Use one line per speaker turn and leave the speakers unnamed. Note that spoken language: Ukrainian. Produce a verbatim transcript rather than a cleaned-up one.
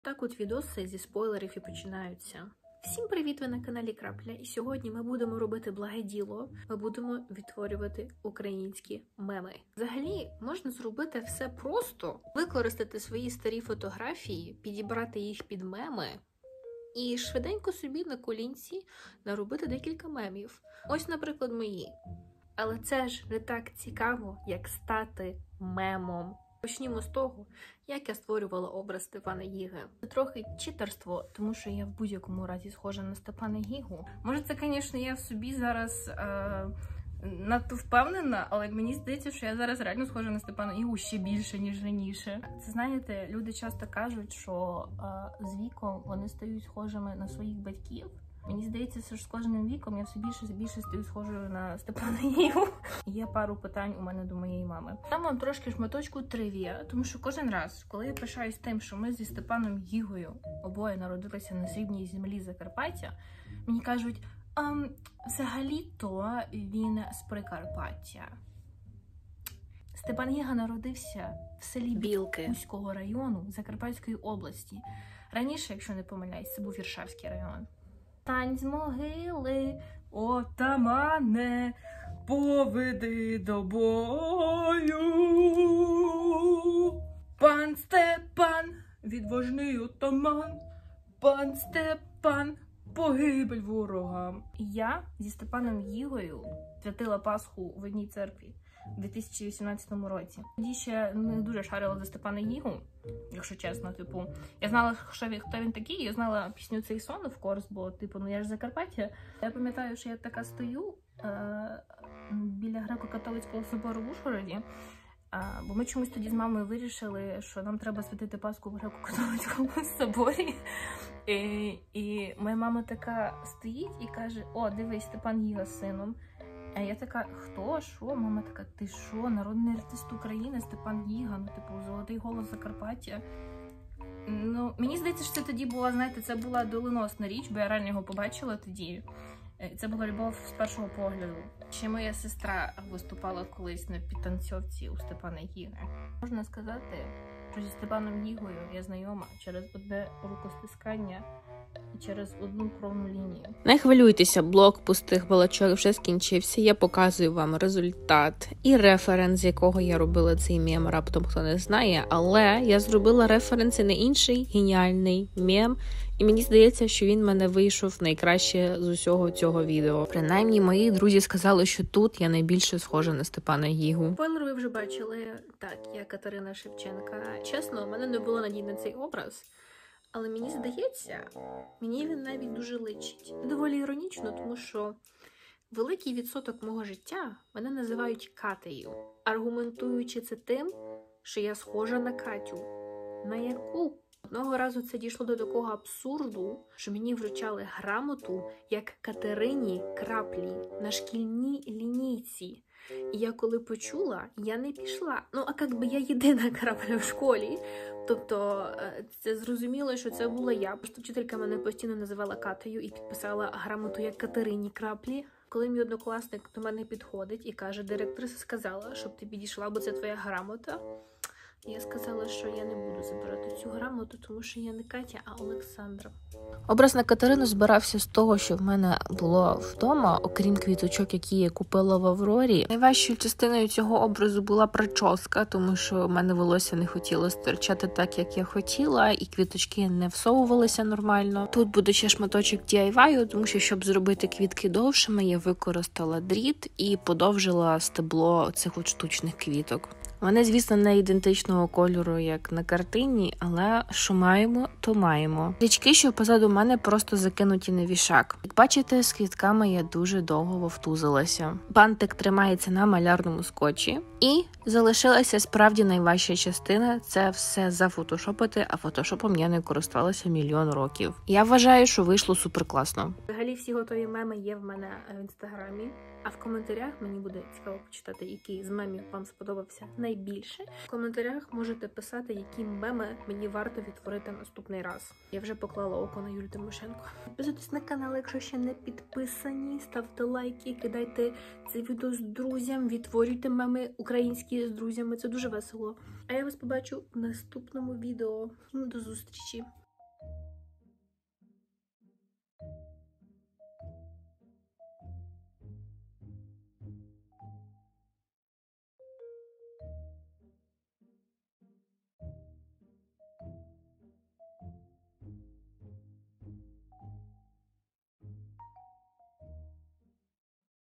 Так от відоси зі спойлерів і починаються. Всім привіт, ви на каналі Крапля, і сьогодні ми будемо робити благе діло, ми будемо відтворювати українські меми. Взагалі, можна зробити все просто, використати свої старі фотографії, підібрати їх під меми і швиденько собі на колінці наробити декілька мемів. Ось, наприклад, мої. Але це ж не так цікаво, як стати мемом. Почнімо з того, як я створювала образ Степана Гіги. Це трохи читерство, тому що я в будь-якому разі схожа на Степана Гігу. Може, це, звісно, я в собі зараз е надто впевнена, але мені здається, що я зараз реально схожа на Степана Гігу ще більше, ніж раніше. Це, знаєте, люди часто кажуть, що е з віком вони стають схожими на своїх батьків. Мені здається, що з кожним віком я все більше і більше стаю схожою на Степана Гігу. Є пару питань у мене до моєї мами. Там вам трошки шматочку тривія, тому що кожен раз, коли я пишаюсь тим, що ми зі Степаном Гігою обоє народилися на срібній землі Закарпаття, мені кажуть, ем, взагалі-то він з Прикарпаття. Степан Гіга народився в селі Білки Бузького району Закарпатської області. Раніше, якщо не помиляюсь, це був Віршавський район. Тань з могили, отамане, поведи до бою. Пан Степан, відважний отаман, пан Степан, погибель ворогам. Я зі Степаном Гігою святила Пасху в одній церкві у дві тисячі вісімнадцятому році. Тоді ще не дуже шарила за Степана Гігу, якщо чесно, типу, я знала, що він, хто він такий, я знала пісню «Цей сон» в курс, бо, типу, ну я ж з Закарпаття. Я пам'ятаю, що я така стою е біля греко-католицького собору в Ужгороді, е бо ми чомусь тоді з мамою вирішили, що нам треба святити Пасху в греко-католицькому соборі. І, і моя мама така стоїть і каже: «О, дивись, Степан Гіга з сином». А я така: «Хто? Що?» Мама така: «Ти що? Народний артист України Степан Гіга, ну, типу, золотий голос Закарпаття». Ну, мені здається, що це тоді була, знаєте, це була доленосна річ, бо я реально його побачила тоді. Це була любов з першого погляду. Ще моя сестра виступала колись на підтанцьовці у Степана Гіги. Можна сказати, що зі Степаном Гігою я знайома через одне рукостискання і через одну кровну лінію.
Не хвилюйтеся, блок пустих балачок вже скінчився. Я показую вам результат і референс, з якого я робила цей мем, раптом хто не знає. Але я зробила референс і на інший геніальний мем. І мені здається, що він в мене вийшов найкраще з усього цього відео. Принаймні, мої друзі сказали, що тут я найбільше схожа на Степана Гігу.
Спойлер ви вже бачили. Так, я Катерина Шевченка. Чесно, у мене не було надій на цей образ. Але мені здається, мені він навіть дуже личить. Доволі іронічно, тому що великий відсоток мого життя мене називають Катею, аргументуючи це тим, що я схожа на Катю. На яку? Одного разу це дійшло до такого абсурду, що мені вручали грамоту як Катерині Краплі на шкільній лінійці. І я коли почула, я не пішла. Ну, а як би я єдина крапля в школі. Тобто, це зрозуміло, що це була я. Просто вчителька мене постійно називала Катею і підписала грамоту як Катерині Краплі. Коли мій однокласник до мене підходить і каже: «Директриса сказала, щоб ти підійшла, бо це твоя грамота». Я сказала, що я не буду забирати цю грамоту, тому що я не Катя, а Олександра.
Образ на Катерину збирався з того, що в мене було вдома, окрім квіточок, які я купила в Аврорі. Найважчою частиною цього образу була прическа, тому що в мене волосся не хотіло стирчати так, як я хотіла, і квіточки не всовувалися нормально. Тут буде ще шматочок ді ай вай, тому що, щоб зробити квітки довшими, я використала дріт і подовжила стебло цих от штучних квіток. Вони, звісно, не ідентичного кольору, як на картині, але що маємо, то маємо. Річки, що позаду мене, просто закинуті на вішак. Як бачите, з квітками я дуже довго вовтузилася. Бантик тримається на малярному скотчі. І залишилася справді найважча частина – це все зафотошопити, а фотошопом я не користувалася мільйон років. Я вважаю, що вийшло суперкласно.
Взагалі всі готові меми є в мене в інстаграмі. А в коментарях мені буде цікаво почитати, який з мемів вам сподобався найбільше. В коментарях можете писати, які меми мені варто відтворити наступний раз. Я вже поклала око на Юлю Тимошенко. Підписуйтесь на канал, якщо ще не підписані. Ставте лайки, кидайте це відео з друзям, відтворюйте меми українські з друзями. Це дуже весело. А я вас побачу в наступному відео. До зустрічі!